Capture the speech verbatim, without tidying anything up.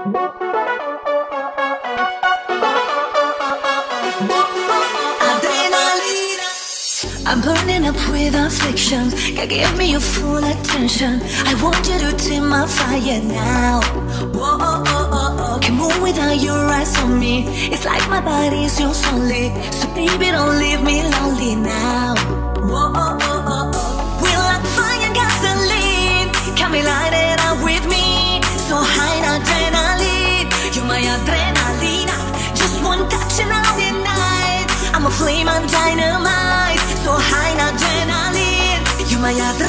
I'm burning up with afflictions. Can't give me your full attention. I want you to tame my fire now. Whoa, oh, oh, oh, oh. Can't move without your eyes on me. It's like my body's yours only. So baby, don't leave me lonely now. Whoa, oh, oh, oh, oh. We like fire, gasoline. Can we light it up with me? So high in adrenaline. You're my adrenaline. Just one touch and I'll ignite. I'm a flame, I'm dynamite. So high in adrenaline. You're my adrenaline.